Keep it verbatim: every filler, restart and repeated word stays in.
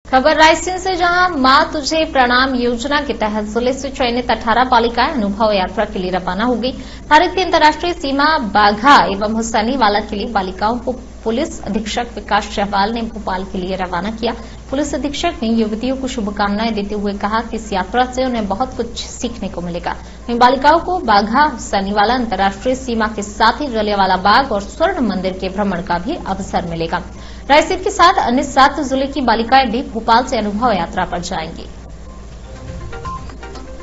खबर रायसेन से, जहां मां तुझे प्रणाम योजना के तहत जिले से चयनित अठारह बालिकाएं अनुभव यात्रा के लिए रवाना हो गई। भारत की अंतर्राष्ट्रीय सीमा बाघा एवं हुसैनीवाला के लिए बालिकाओं को पुलिस अधीक्षक विकास चहवाल ने भोपाल के लिए रवाना किया। पुलिस अधीक्षक ने युवतियों को शुभकामनाएं देते हुए कहा कि इस यात्रा से उन्हें बहुत कुछ सीखने को मिलेगा। वहीं बालिकाओं को बाघा, हुसैनीवाला अंतर्राष्ट्रीय सीमा के साथ ही जलियांवाला बाग और स्वर्ण मंदिर के भ्रमण का भी अवसर मिलेगा। रायसेन के साथ अन्य सात जिले की बालिकाएं भी भोपाल से अनुभव यात्रा पर जाएंगी।